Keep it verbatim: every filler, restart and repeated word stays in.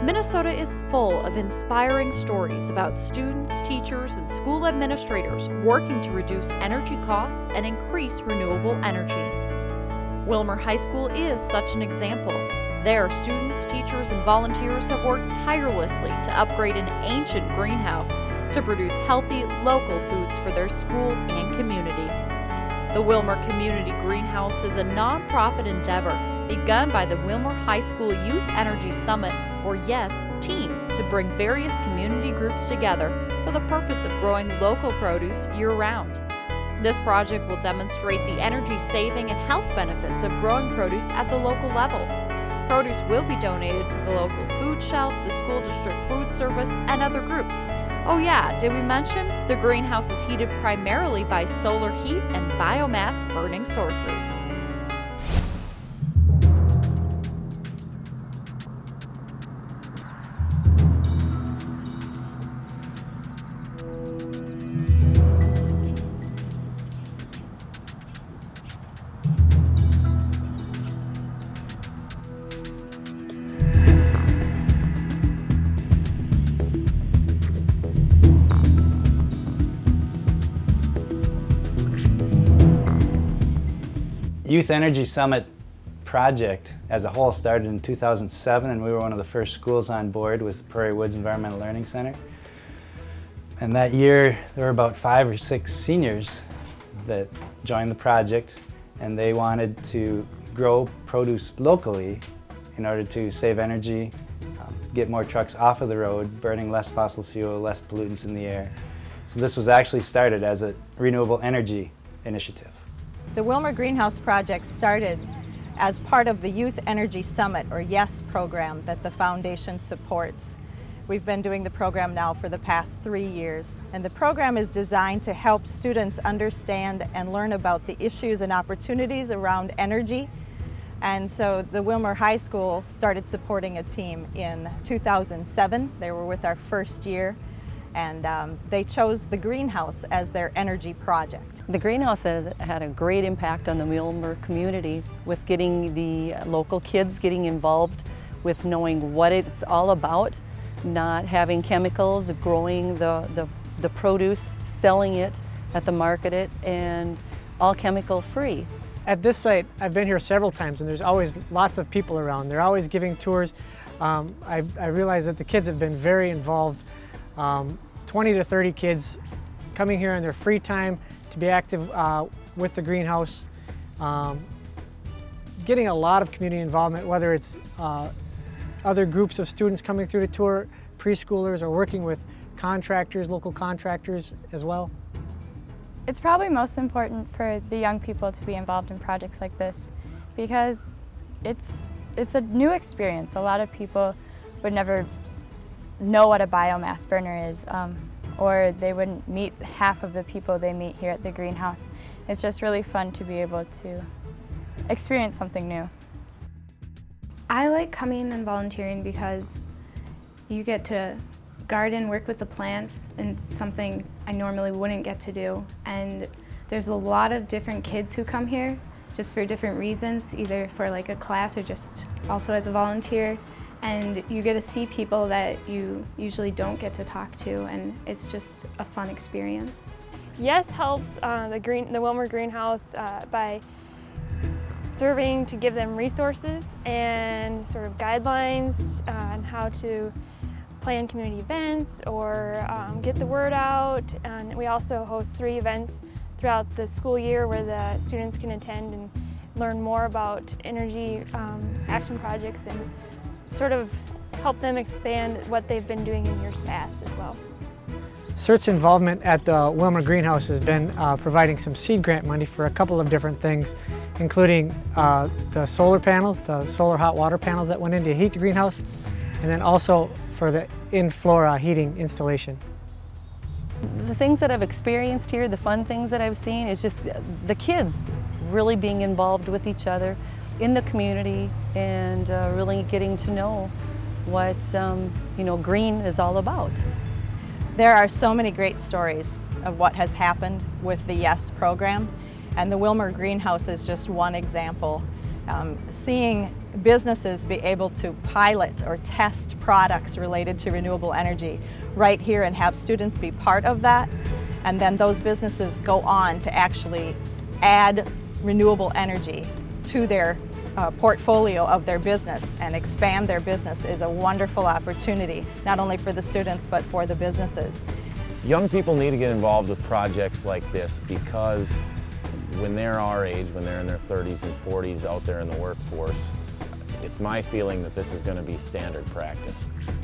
Minnesota is full of inspiring stories about students, teachers, and school administrators working to reduce energy costs and increase renewable energy. Willmar High School is such an example. There, students, teachers, and volunteers have worked tirelessly to upgrade an ancient greenhouse to produce healthy, local foods for their school and community. The Willmar Community Greenhouse is a nonprofit endeavor begun by the Willmar High School Youth Energy Summit, or YES, team to bring various community groups together for the purpose of growing local produce year-round. This project will demonstrate the energy-saving and health benefits of growing produce at the local level. Produce will be donated to the local food shelf, the school district food service, and other groups. Oh yeah, did we mention? The greenhouse is heated primarily by solar heat and biomass burning sources. Youth Energy Summit project as a whole started in two thousand seven, and we were one of the first schools on board with Prairie Woods Environmental Learning Center. And that year there were about five or six seniors that joined the project, and they wanted to grow produce locally in order to save energy, um, get more trucks off of the road, burning less fossil fuel, less pollutants in the air. So this was actually started as a renewable energy initiative. The Willmar Greenhouse Project started as part of the Youth Energy Summit, or YES program, that the foundation supports. We've been doing the program now for the past three years, and the program is designed to help students understand and learn about the issues and opportunities around energy. And so the Willmar High School started supporting a team in two thousand seven. They were with our first year, and um, they chose the greenhouse as their energy project. The greenhouse has had a great impact on the Willmar community with getting the local kids getting involved with knowing what it's all about, not having chemicals, growing the, the, the produce, selling it at the market, it, and all chemical free. At this site, I've been here several times, and there's always lots of people around. They're always giving tours. Um, I, I realize that the kids have been very involved. Um, twenty to thirty kids coming here in their free time to be active uh, with the greenhouse, um, getting a lot of community involvement, whether it's uh, other groups of students coming through the tour, preschoolers, or working with contractors, local contractors as well. It's probably most important for the young people to be involved in projects like this because it's, it's a new experience. A lot of people would never know what a biomass burner is, um, or they wouldn't meet half of the people they meet here at the greenhouse. It's just really fun to be able to experience something new. I like coming and volunteering because you get to garden, work with the plants, and it's something I normally wouldn't get to do. And there's a lot of different kids who come here just for different reasons, either for like a class or just also as a volunteer. And you get to see people that you usually don't get to talk to, and it's just a fun experience. YES helps uh, the, green, the Willmar Greenhouse uh, by serving to give them resources and sort of guidelines uh, on how to plan community events or um, get the word out. And we also host three events throughout the school year where the students can attend and learn more about energy um, action projects and sort of help them expand what they've been doing in years past as well. C E R T's involvement at the Willmar Greenhouse has been uh, providing some seed grant money for a couple of different things, including uh, the solar panels, the solar hot water panels that went in to heat the greenhouse, and then also for the in-floor uh, heating installation. The things that I've experienced here, the fun things that I've seen, is just the kids really being involved with each other in the community and uh, really getting to know what um, you know, green is all about. There are so many great stories of what has happened with the YES program, and the Willmar Greenhouse is just one example. Um, seeing businesses be able to pilot or test products related to renewable energy right here and have students be part of that, and then those businesses go on to actually add renewable energy to their uh, portfolio of their business and expand their business is a wonderful opportunity, not only for the students but for the businesses. Young people need to get involved with projects like this because when they're our age, when they're in their thirties and forties out there in the workforce, it's my feeling that this is going to be standard practice.